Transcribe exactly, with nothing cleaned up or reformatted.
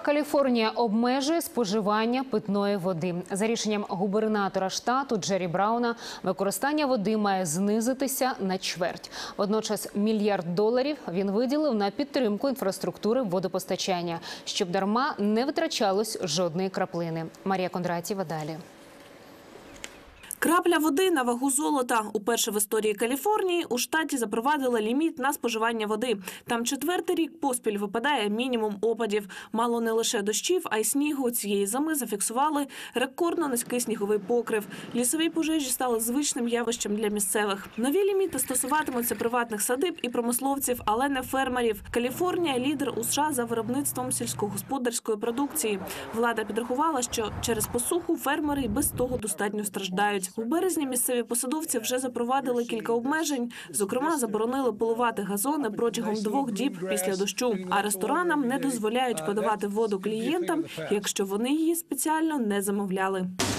Каліфорнія обмежує споживання питної води. За рішенням губернатора штату Джері Брауна, використання води має знизитися на чверть. Водночас мільярд доларів він виділив на підтримку інфраструктури водопостачання, щоб дарма не витрачалось жодної краплини. Марія Кондратєва далі. Крапля води на вагу золота. Уперше в історії Каліфорнії у штаті запровадили ліміт на споживання води. Там четвертий рік поспіль випадає мінімум опадів. Мало не лише дощів, а й снігу. Цієї зими зафіксували рекордно низький сніговий покрив. Лісові пожежі стали звичним явищем для місцевих. Нові ліміти стосуватимуться приватних садиб і промисловців, але не фермерів. Каліфорнія – лідер у США за виробництвом сільськогосподарської продукції. Влада підрахувала, що через посуху фермери й без того достатньо страждають. У березні місцеві посадовці вже запровадили кілька обмежень. Зокрема, заборонили поливати газони протягом двох діб після дощу. А ресторанам не дозволяють подавати воду клієнтам, якщо вони її спеціально не замовляли.